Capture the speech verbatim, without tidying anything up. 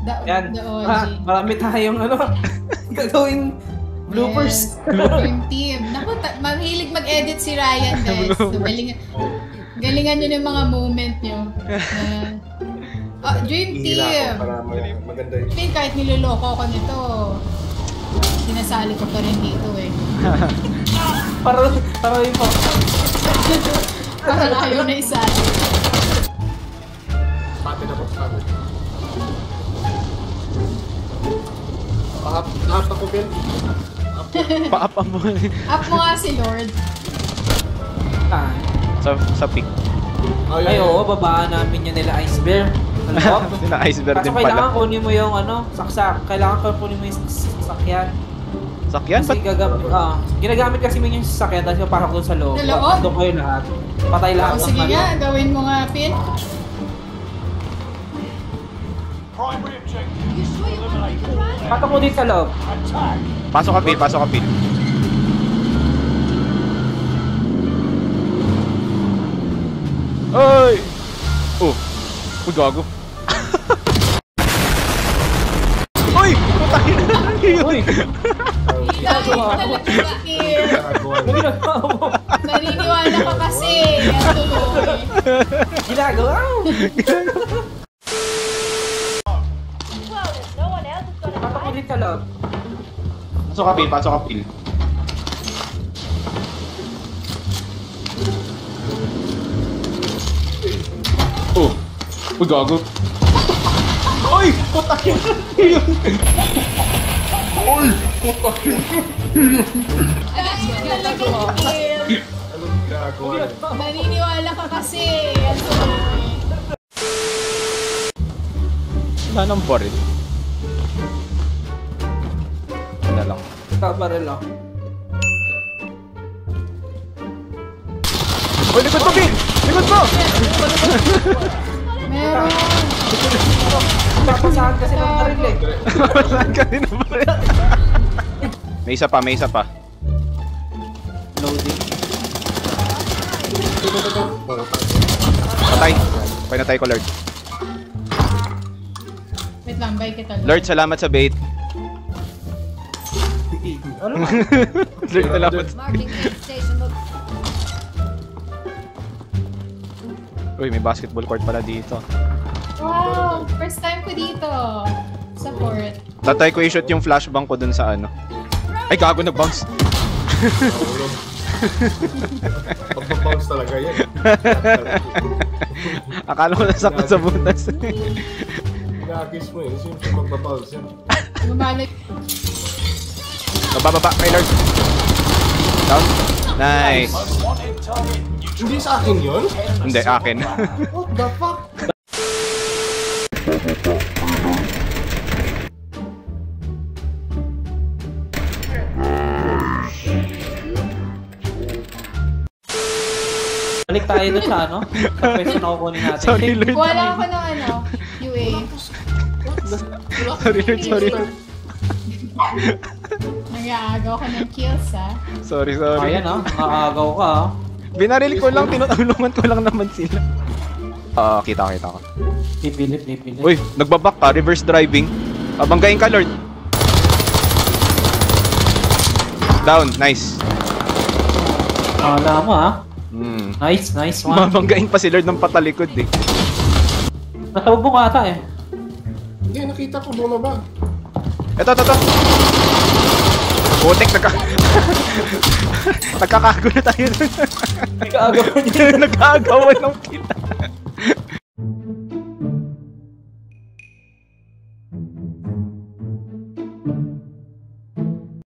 Yan. Ah, marami tayong ano, gagawing bloopers. Yes, yung team. Naku, mahilig mag-edit si Ryan, guys. So, galingan, galingan nyo yung mga moment nyo. Uh, oh, Dream Team! Maganda yun. Team, kahit niloloko ko nito, sinasali ko pa rin dito eh. Para, para yun po. Para ayaw na isali. Pati na po, pati. Lahat ako, Ben. Pa-up mo. Up mo nga si Lord. Ah. Sa, sa peak. Ay, oo, babaan namin yun nila Ice Bear. Ano? Nila Ice Bear din pala. Kailangan kunin mo yung ano, saksak. Kailangan kunin mo yung sakyan. Sakyan? Kasi gagamit, ah, ginagamit kasi mo yung sakyan tapos parang doon sa loob. Sa loob? Doon kayo lahat. Patay lahat Oh, ng sige nga, gawin mo nga, Pin. Patok mo dito sa loob. Pasok ka, Pin. Pasok ka, Pin. Ay! Oh! Uy, gago. Uy! Putakin na lang yun! Uy! Ginagawa ko. Naniniwala ka kasi. Yan tuloy. Ginagawa ko! Patok mo dito sa loob. Pasok ka, Pin. Pasok ka, Pin. Oh! Uy, gago. Uy! Putakin na yun! Uy! Putakin! Anong ginagawa yun? Naniniwala ka kasi. Yan tuloy. Wala nang baril. Wala lang. Kabaril lang. Uy, likod mo, Pin! Likod mo! Meron. Papasahan kasi ng baril eh. Saan ka rin ang baril? May isa pa, may isa pa. Loading. Patay. Pinatay ko, Lord. Wait lang, bye kita. Lord, salamat sa bait. Ano ba? Lord, salamat sa Marking aid station look. Uy, may basketball court pala dito. Wow! First time ko dito. Support. Tatay ko i-shoot yung flashbang ko dun sa ano. Ay, gago, nag-bounce. Pagbabounce talaga yan. Akala ko nasaktan sa butas. Pinakis mo eh. Siyempre magbabounce yan. Bumalik. Baba, baba, kay Lord. Down. Nice. Hindi sa akin yun? Hindi, akin. What the fuck? Balik tayo doon sa ano? Sa pwesto na kukunin natin. Sorry, Lord. Wala ako ng ano, U A. Sorry, Lord, sorry, Lord. Nag-aagaw ka ng kills, ha? Sorry, sorry. Ayan ah, nakakagaw ka ah. Binaril ko lang, tinutulungan ko lang naman sila. Ah, uh, kita, kita ko. Pipilit, pipilit. Uy, nagbabak ka, reverse driving. Abanggain ka, Lord. Down, nice. Wala mo ah. Hmm. Nice, nice one. Mabanggain pa si Lord ng patalikod eh. Natawag mo ka ata eh. Hindi, nakita ko bumaba. Eto, eto, eto. Putek, nagka... Nagkakago na tayo dun. Nag-aagawan niya. Nag-aagawan ng kita.